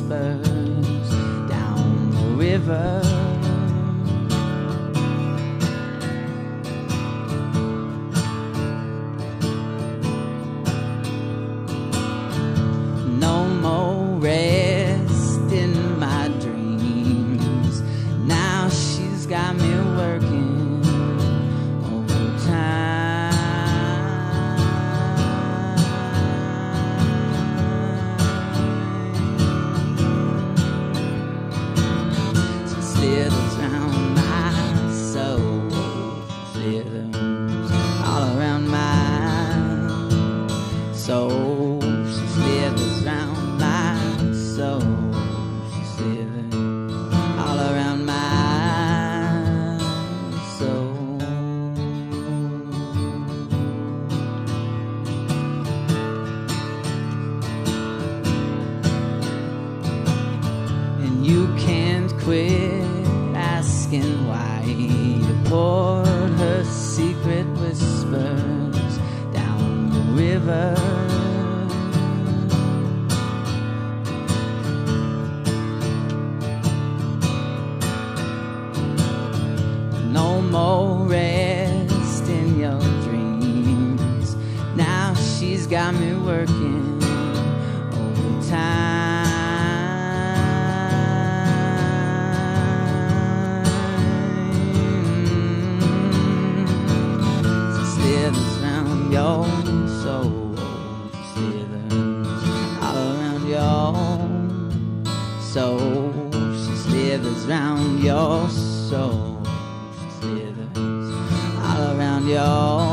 whispers down the river. No more rest in my dreams. Now she's got me working overtime. She slithers round my soul. She slithers all around my soul. She slithers round my soul. She slithers all around my soul. And you can't quit asking why. You poured her secret whispers down the river. No more rest in your dreams. Now she's got me working overtime. She slithers round your soul. She slithers all around your soul. She slithers round your soul. All around your